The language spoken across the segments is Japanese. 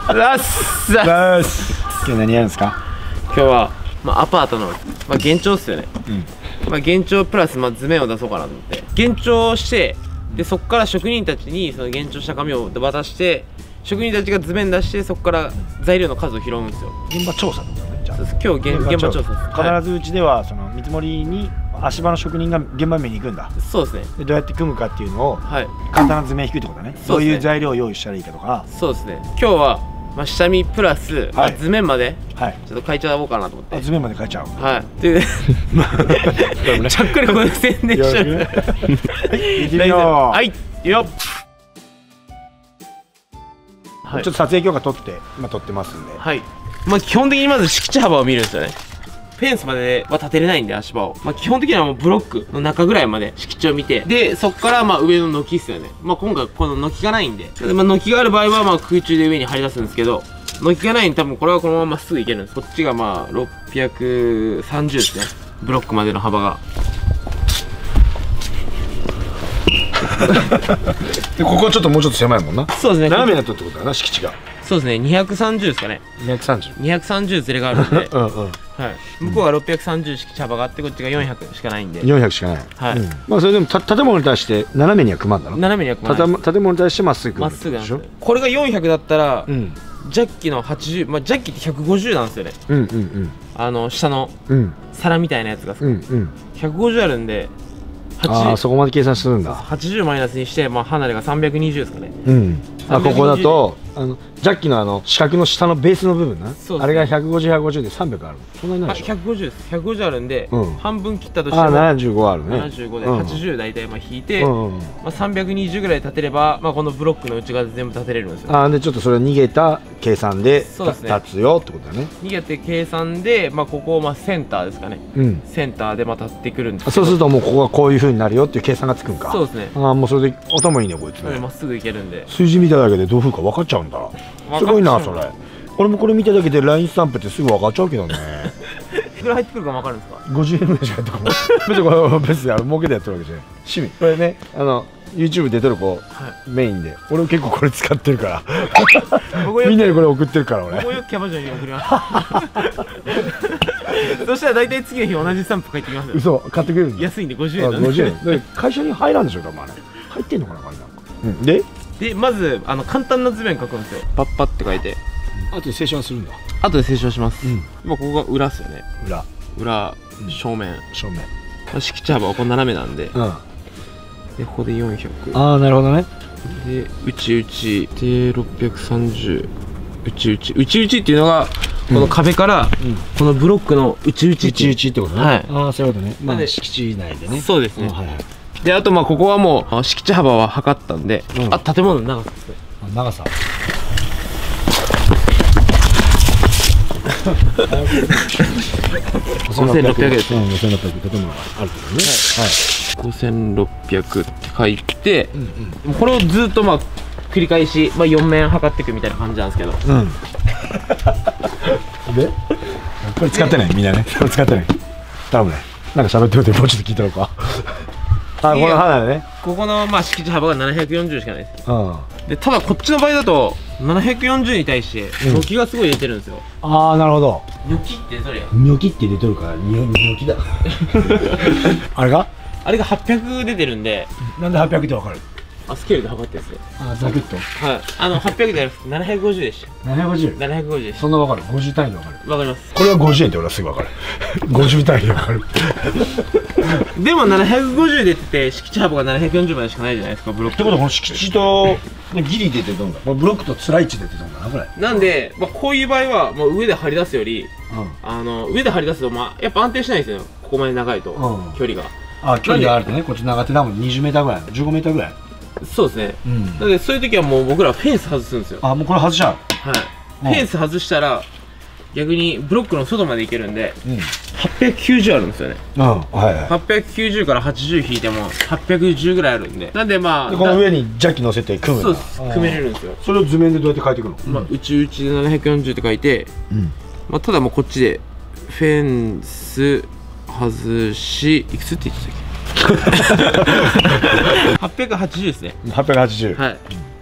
今日何やるんですか？ 今日は、アパートの、幻聴っすよね。幻聴プラス、図面を出そうかなと思って。幻聴して、で、そこから職人たちにその幻聴した紙を渡して、職人たちが図面出して、そこから材料の数を拾うんですよ。 現場調査とかね。じゃあ今日現場調査です。 必ずうちではその見積もりに足場の職人が現場面に行くんだ。 そうですね。 でどうやって組むかっていうのを簡単な図面引くってことだね。そういう材料を用意したらいいかとか。 そうですね。今日は下見プラス図面までちょっと変えちゃおうかなと思って。 図面まで変えちゃう。 はい。で、ちゃっかりこれ宣伝しちゃう。はい、行ってみよう。はい、いいよ。 ちょっと撮影許可取って今撮ってますんで。 はい。基本的にまず敷地幅を見るんですよね。フェンスまでは立てれないんで、足場を。基本的にはもうブロックの中ぐらいまで敷地を見て、で、そこから上の軒っすよね。今回この軒がないんで、軒がある場合は空中で上に張り出すんですけど、軒がないんで多分これはこのまままっすぐいけるんです。こっちが630ですね。ブロックまでの幅が。 でここちょっともうちょっと狭いもんな。 そうですね。 斜めになったってことだな、敷地が。 そうですね。230ですかね。230ズレがあるんで、向こうが630敷地幅があって、こっちが400しかないんで。 400しかない。はい。それでも建物に対して斜めには組まんだろ。 斜めには組まない。 建物に対してまっすぐ組む。 まっすぐなんですよ。これが400だったらジャッキの80、ジャッキって150なんですよね。下の皿みたいなやつが150あるんで、 そこまで計算するんだ。 80マイナスにして、離れが320ですかね。 ここだとジャッキの四角の下のベースの部分な、あれが150、150で300ある。そんなにないでしょ。150です。 150あるんで、半分切ったとしても 75あるね。 75で80大体引いて、320ぐらい立てれば、このブロックの内側で全部立てれるんですよ。 でちょっとそれ逃げた計算で立つよってことだね。逃げて計算で、ここをセンターですかね。センターで立ってくるんです。 そうするともうここがこういうふうになるよっていう計算がつくんか。 そうですね。 もうそれで頭いいねこいつね。 まっすぐいけるんで。 数字見ただけでどういうふうか分かっちゃうんだ。すごいなそれ。俺もこれ見ただけで LINE スタンプってすぐ分かっちゃうけどね。 いくら入ってくるか分かるんですか ？50円ぐらいしか入ってこない。別にこれ別に儲けでやってるわけじゃない。趣味。これねYouTube 出てる子メインで、俺結構これ使ってるから。みんなにこれ送ってるから俺。 僕よくキャバ嬢に送ります。そしたら大体次の日同じスタンプ返ってきますよ。 嘘、買ってくれるんだ。 安いんで50円なんで。 50円。会社に入らんでしょ、多分あれ。入ってんのかな、これなんか。 でまず簡単な図面書くんですよ。パッパって書いて。 あとで清書するんだ。 あとで清書します。今ここが裏っすよね。裏、正面。敷地幅はここ斜めなんで。でここで400。 なるほどね。 で内で630。内っていうのがこの壁からこのブロックの内ってことね。はい。そういうことね。敷地内でね。 そうですね。であとここはもう敷地幅は測ったんで、建物の長さですね。 長さ。 5600ですね。 5600建物があるけどね。 5600って書いて、これをずっと繰り返し4面測っていくみたいな感じなんですけど。でこれ使ってないみんなね。これ使ってない。 頼むね。なんか喋ってるんでもうちょっと聞いたのか。この肌ね。 ここの敷地幅が740しかないです。でただこっちの場合だと740に対して軒がすごい出てるんですよ。 なるほど。 ニョキってどれや？ ニョキって出てるからニョキだ。あれが 800出てるんで。 なんで800ってわかる？ スケールで測ってるんですよ。 ザクッと。 はい。800じゃなくて750でした。750でした。 そんなわかる？50単位でわかる？ わかります。 これは50円って俺はすぐわかる。50単位でわかる。 でも750出てて敷地幅が740までしかないじゃないですか、ブロック。 ってことはこの敷地とギリ出てどんだ？ブロックとつらい位置出てどんだなこれ。 なんでこういう場合は上で張り出すより、上で張り出すとやっぱ安定しないんですよ。ここまで長いと距離が。 距離があるとね。こっち長手多分20メーターぐらい、15メーターぐらい。 そうですね。なのでそういう時はもう僕らフェンス外すんですよ。 もうこれ外しちゃう。 はい。フェンス外したら逆にブロックの外まで行けるんで、890あるんですよね。890から80引いても810ぐらいあるんで、なんでこの上にジャッキ乗せて組む。 そうです。組めれるんですよ。 それを図面でどうやって書いていくの？ 内で740って書いて、ただこっちでフェンス外し、いくつって言ってたっけ？880ですね。 880。 はい。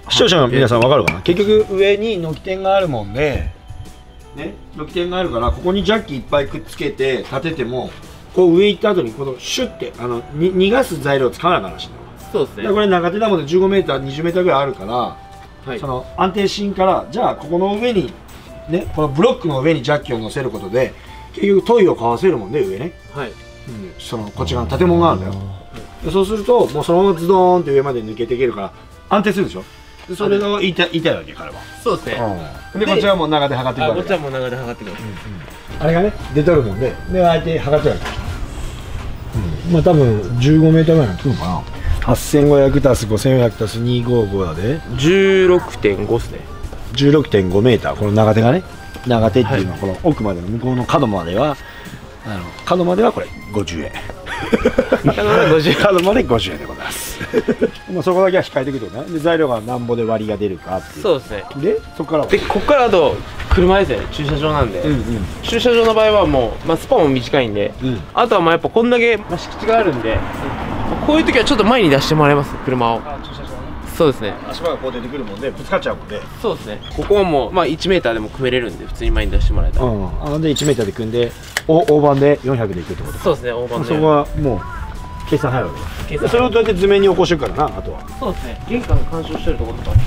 視聴者の皆さん分かるかな。結局上に軒天があるもんでね、軒天があるからここにジャッキいっぱいくっつけて立ててもこう上行った後にこのシュッて逃がす材料を使わなきゃなしいの。 そうですね。 これ長手だもんで 15m、20m ぐらいあるから、はい、その安定芯からじゃあここの上にね、このブロックの上にジャッキを乗せることで結局トイをかわせるもんで上ね、はい、そのこっち側の建物があるんだよ。でそうするともうそのままズドーンって上まで抜けていけるから安定するでしょ。でそれが言いたいわけ彼は。そうですね。でこっちはもう長手測っていくわけ。こっちはもう長手測ってくる。あれがね出とるもんで、で相手測ってるわけ。まあ多分15mぐらいに来るのかな。8500足す5400足す255だで 16.5 っすね。16.5m。この長手がね、長手っていうのはこの奥までの向こうの角までは角まではこれ50円。角まで50円でございます。まあそこだけは控えていくとね。で材料がなんぼで割りが出るかっていう。そうですね。でそこからでここからあと車ですよね。駐車場なんで、駐車場の場合はもう、スパンも短いんで、あとはやっぱこんだけ、敷地があるんで、こういう時はちょっと前に出してもらえます、車を。そうですね。足場がこう出てくるもんでぶつかっちゃうもんで。そうですね。ここはもう1mでも組めれるんで普通に前に出してもらえたら。で1mで組んで大判で400でいくってこと。そうですね。大判で。そこはもう計算入るわけです。それをどうやって図面に起こしてるからな、あとは。そうですね。玄関の干渉してるところとかあった。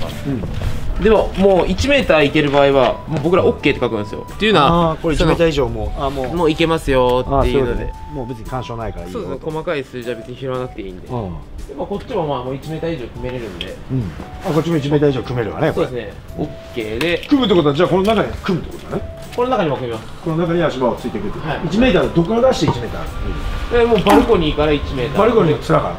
でももう1mいける場合はもう僕ら OK って書くんですよ。っていうのはこれ1m以上もういけますよっていうので、もう別に干渉ないからいいよ。そうですね。細かい数字は別に拾わなくていいんで。こっちももう1m以上組めれるんで。こっちも1m以上組めるわね。そうですね。 OK で組むってことはじゃあこの中に組むってことだね。この中にも組みます。この中に足場をついていくって。1mどこから出して 1m？ もうバルコニーから 1m。バルコニーの面から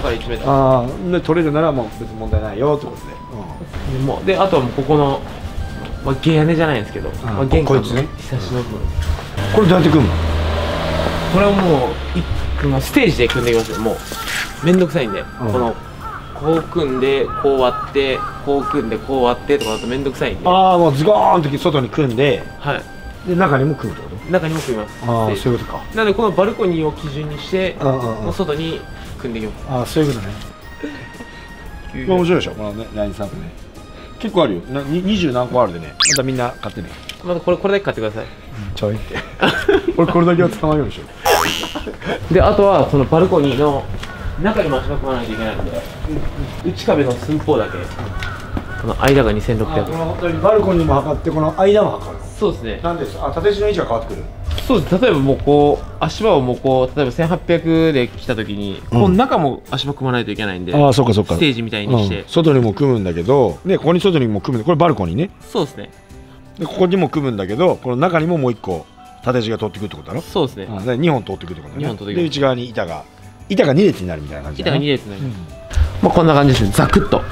1m。で取れるならもう別に問題ないよってことで。であとはもうここの下屋根じゃないんですけど、玄関のひさしの部分。これどうやって組むの？これはもうステージで組んでいきますよ。もうめんどくさいんで、こう組んでこう割ってこう組んでこう割ってとかだとめんどくさいんで。もうズゴーンって外に組んで、で中にも組むってこと？中にも組みます。そういうことか。なのでこのバルコニーを基準にして外に組んでいきます。そういうことね。面白いでしょこのね、ラインサンプね。結構あるよ。20何個あるでね。またみんな買ってね。またこれだけ買ってください。ちょいって。これだけは捕まえようでしょ。であとはそのバルコニーの中にも足場組まないといけないので、内壁の寸法だけこの間が2600。バルコニーも測ってこの間も測る。そうですね。なんです。縦地の位置が変わってくる。そうです。例えばもうこう足場をもうこう例えば1800で来た時に、この中も足場組まないといけないんで、そうかそうか。ステージみたいにして、外にも組むんだけど、ねここに外にも組む。これバルコニーね。そうですね。でここにも組むんだけど、この中にももう一個縦地が通ってくるってことだろ。そうですね。2本通ってくるってことだね。で内側に板が2列になるみたいな感じ。板が2列になる。こんな感じですね。ザクッと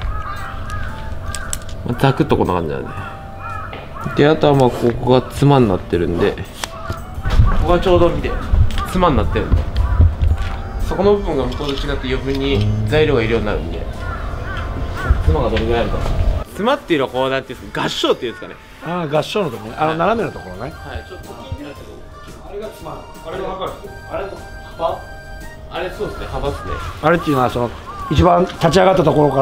こんな感じなんで。であとはここが妻になってるんで、ここがちょうど見て妻になってるんで、そこの部分が向こうと違って余分に材料がいるようになるんで、妻がどれぐらいあるか。妻っていうのはこうなんていうんですか、合掌っていうんですかね。合掌のところね。斜めのところね。はい。ちょっと気になるけど、あれが妻。あれが分かる。あれの幅？あれそうですね。幅ですね。あれっていうのはその一番立ち上がったところから、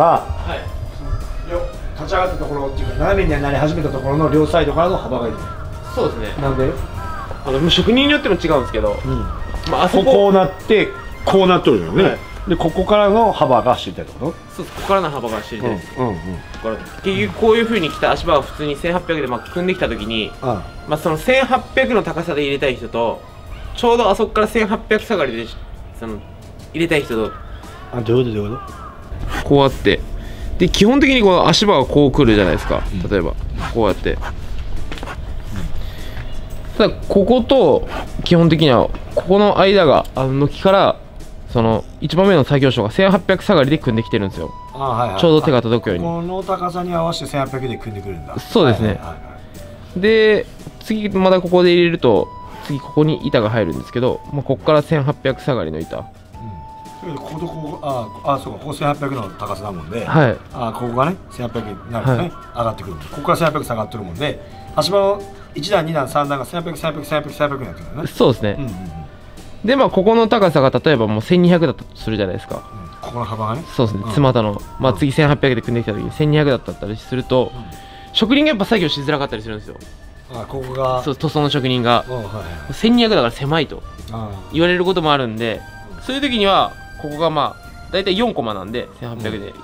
立ち上がったところっていうか斜めになり始めたところの両サイドからの幅がいる。そうですね。なんで職人によっても違うんですけど、あそこうなってこうなっとるよね。でここからの幅が知りたいってこと？そうです。ここからの幅が知りたいです。結局こういうふうに来た足場を普通に1800で組んできた時に、その1800の高さで入れたい人と、ちょうどあそこから1800下がりで入れたい人と、どういうことこうやって、で基本的にこの足場はこう来るじゃないですか。例えばこうやって、ただここと基本的にはここの間が軒からその1番目の作業所が1800下がりで組んできてるんですよ。ちょうど手が届くように。この高さに合わせて1800で組んでくるんだ。そうですね。で次まだここで入れると次ここに板が入るんですけど、ここから1800下がりの板。こことここ、そうか、ここ1800の高さだもんで、ここがね1800になるとね、上がってくる。ここから1800下がってるもんで、足場の1段2段3段が1800、1800、1800、1800になってるんだね。そうですね。でここの高さが例えばもう1200だとするじゃないですか。 ここの幅がね。 そうですね、つまたの、まあ次1800で組んできた時に1200だったりすると、職人がやっぱ作業しづらかったりするんですよ。 ここがそう、塗装の職人が1200だから狭いと言われることもあるんで、そういう時にはここがまあ大体4コマなんで1800で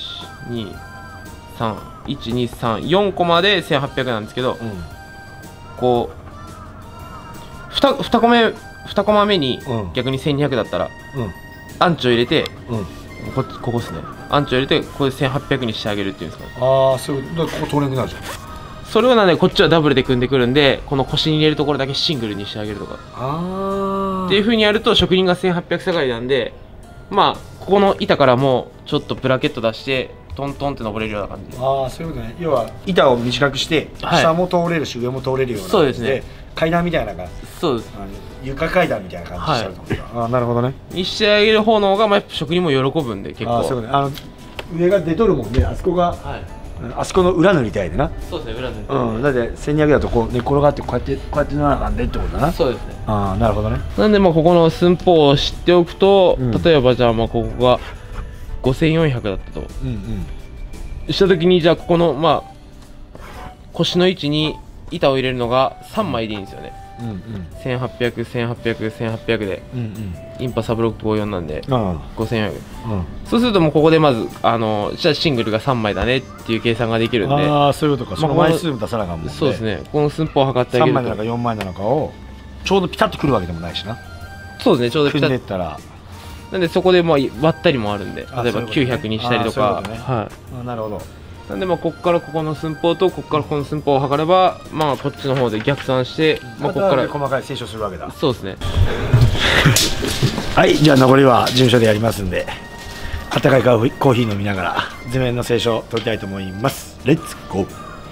123コマで1800なんですけど、こう 2コマ目に逆に1200だったらアンチを入れて、ここですね、アンチを入れてここで1800にしてあげるっていうんですかね。 ああ、そういうここ通れなくなるじゃん。 それはなんでこっちはダブルで組んでくるんで、この腰に入れるところだけシングルにしてあげるとかっていう風にやると職人が1800下がりなんで、まあここの板からもちょっとブラケット出してトントンって登れるような感じで。 ああ、そういうことね。要は板を短くして下も通れるし上も通れるような感じで、階段みたいなのが、 そうです、 床階段みたいな感じにしたると思う。ああ、なるほどね。 にしてあげる方の方がまあ職人も喜ぶんで結構。 ああ、そうね。上が出とるもんね。あそこが、あそこの裏塗りたいでな。 そうですね、裏塗り。 だって1200だとこう寝転がってこうやって塗らなあかんでってことだな。 そうですね。 ああ、なるほどね。 なんでまあここの寸法を知っておくと、例えばじゃあまあここが5400だったとした時に、じゃあここのまあ腰の位置に板を入れるのが3枚でいいんですよね。1800、1800、1800でインパサブロック54なんで5400。そうするともうここでまずじゃあシングルが3枚だねっていう計算ができるんで。 ああ、そういうことか。その枚数も出さなあかんもんね。 そうですね、この寸法を測ってあげると 3枚なのか4枚なのかをちょうどピタッとくるわけでもないしな。 そうですね、ちょうどピタッと。 組んでったらなんでそこでまあ割ったりもあるんで、例えば900にしたりとか。 なるほど。 なんでまあここからここの寸法とここからここの寸法を測れば、まあこっちの方で逆算して、まあここから細かい清書するわけだ。 そうですね。 はい、じゃあ残りは事務所でやりますんで、あったかいコーヒー飲みながら図面の清書を取りたいと思います。レッツゴー。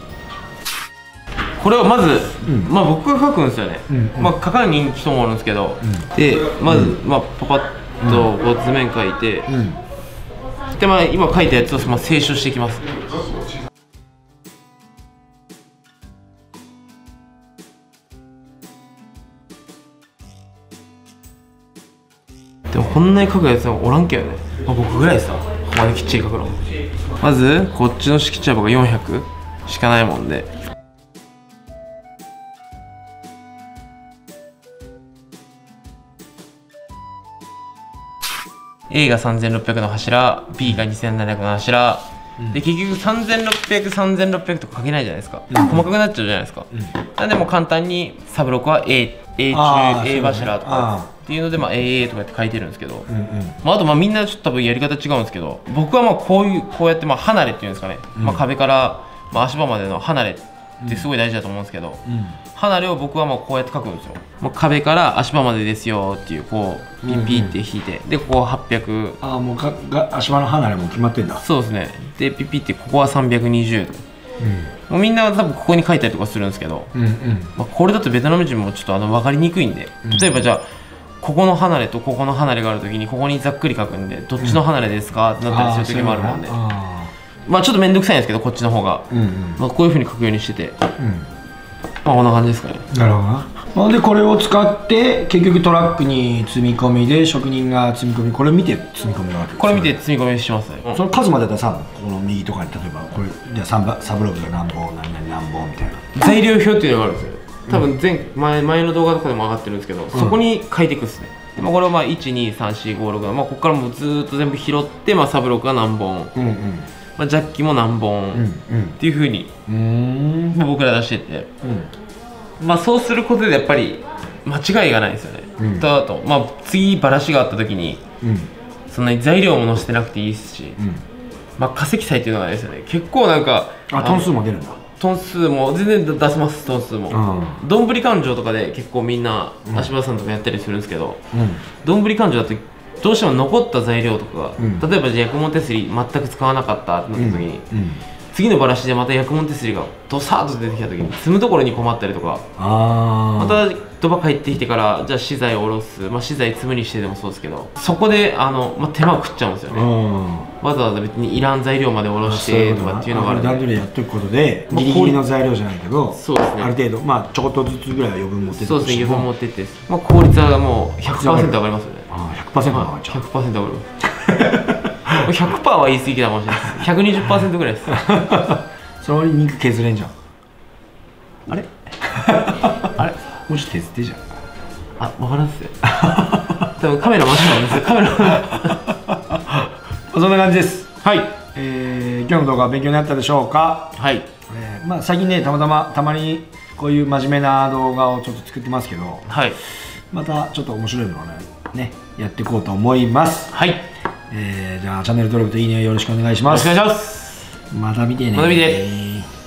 これをまず、まあ僕が書くんですよね。まあ書かない人もおるんですけど、でまずまあパパッとこう図面書いて、でまあ今書いたやつをまあ清書していきます。でもこんなに書くやつはおらんけどね。まあ、僕ぐらいさ、ここまできっちり書くの。まずこっちの敷地幅が400しかないもんで。A が3600の柱、B が2700の柱、で結局3600、3600とか書けないじゃないですか。細かくなっちゃうじゃないですか。なんでもう簡単にサブロックは A 中 A 柱とかっていうので、まあ AA とかって書いてるんですけど、まああとまあみんなちょっと多分やり方違うんですけど、僕はまあこうやってまあ離れっていうんですかね、まあ壁からまあ足場までの離れってすごい大事だと思うんですけど、離れを僕はもうこうやって書くんですよ。もう壁から足場までですよっていうこうピッピッって引いて、でここは800。 ああ、もう足場の離れも決まってんだ。 そうですね。でピッピッってここは320とか、もうみんな多分ここに書いたりとかするんですけど、まあこれだとベトナム人もちょっと分かりにくいんで、例えばじゃあここの離れとここの離れがあるときにここにざっくり書くんで、どっちの離れですかってなったりする時もあるもんで、まあちょっと面倒くさいんですけどこっちの方が、まあこういうふうに書くようにしてて、まあこんな感じですかね。 なるほどな。なのでこれを使って結局トラックに積み込みで職人が積み込み、これ見て積み込みなわけ。 これ見て積み込みしますね。 その数まで出さんの？この右とかに例えばこれじゃあサブロックが何本何々何本みたいな材料表っていうのがあるんですよ。多分前の動画とかでも上がってるんですけど、そこに書いていくっすね。でこれをまあ1234567、まあここからもうずーっと全部拾って、まあサブロックが何本、まあジャッキも何本っていうふうに僕ら出してて、まあそうすることでやっぱり間違いがないですよね。あとまあ次バラシがあった時にそんなに材料も載せてなくていいですし、まあ化石祭っていうのがですよね、結構なんかトン数も出るんだ。 トン数も全然出せます。トン数もどんぶり勘定とかで結構みんな足場さんとかやったりするんですけど、どんぶり勘定だとどうしても残った材料とかが、例えばじゃあ薬文手すり全く使わなかったってなった時に、次のバラシでまた薬文手すりがドサーッと出てきた時に積むところに困ったりとか、またドバ帰ってきてからじゃあ資材を下ろす、まあ資材積むにしてでもそうですけど、そこでまあ手間を食っちゃうんですよね。わざわざ別にいらん材料まで下ろしてとかっていうのがあるんで、 段取りやっておくことでギリギリの材料じゃないけど、 そうですね、 ある程度まあちょこっとずつぐらいは余分持ってって、 そうですね、余分持ってって、まあ効率はもう 100% 上がりますよね。 100% 上がっちゃう。 100% 上がります。 100% は言い過ぎかもしれないです。120% ぐらいです。 その肉削れんじゃん。あれあれもうちょっと削ってじゃん。 あ、分からんっすよ。多分カメラ真っ白なんですよ。カメラそんな感じです。 はい。 今日の動画は勉強になったでしょうか。 はい。 まあ最近ね、たまにこういう真面目な動画をちょっと作ってますけど、はい、またちょっと面白いのをねやっていこうと思います。はい。じゃあチャンネル登録といいねよろしくお願いします。 よろしくお願いします。 また見てね。 また見て。